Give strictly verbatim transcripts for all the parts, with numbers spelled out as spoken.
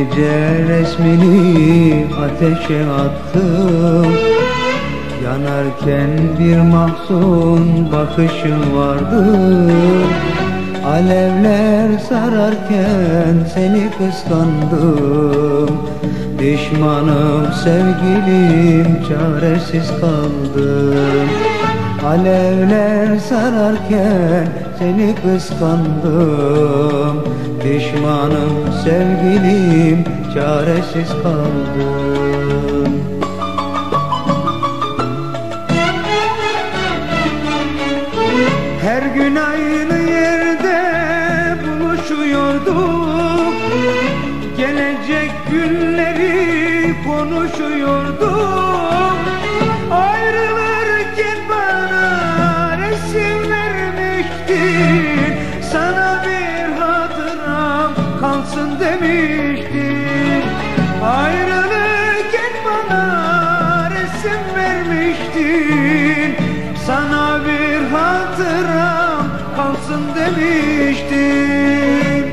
gece resmini ateşe attım. Yanarken bir mahzun bakışın vardı. Alevler sararken seni kıskandım. Pişmanım sevgilim, çaresiz kaldım. Alevler sararken seni kıskandım. Pişmanım sevgilim, çaresiz kaldım. Her gün aynı yerde buluşuyorduk. Gelecek günleri konuşuyorduk. Ayrılırken bana resim vermiştin. Sana bir hatıram kalsın demiştin. Ayrılırken bana resim vermiştin. Sana bir hatıram kalsın demiştin.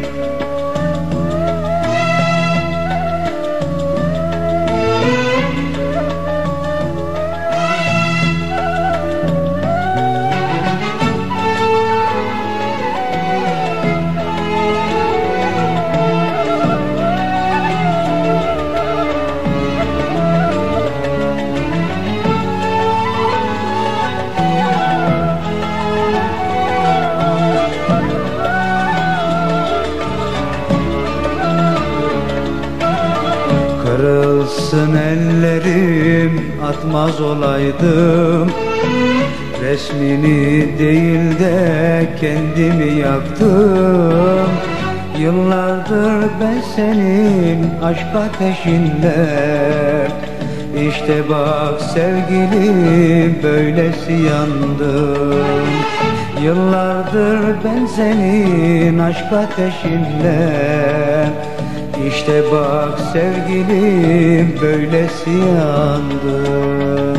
Kırılsın ellerim, atmaz olaydım. Resmini değil de kendimi yaktım. Yıllardır ben senin aşk ateşinde. İşte bak sevgilim, böylesi yandım. Yıllardır ben senin aşk ateşinde. İşte bak sevgilim, böylesi yandım.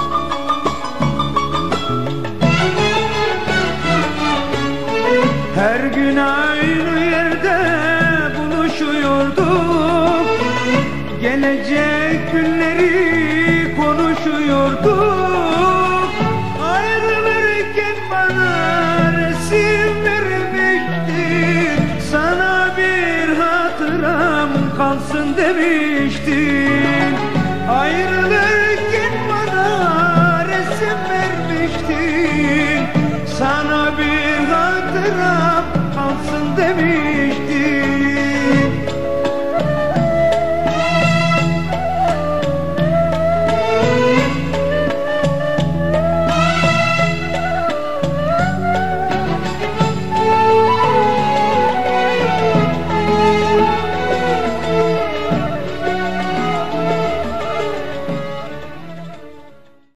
Her gün aynı yerde buluşuyorduk. Gelecek günleri konuşuyorduk. Ayrılırken bana resim vermiştin. Sana bir hatıram kalsın demiştin. Ayrılırken bana resim vermiştin. Sana bir hatıram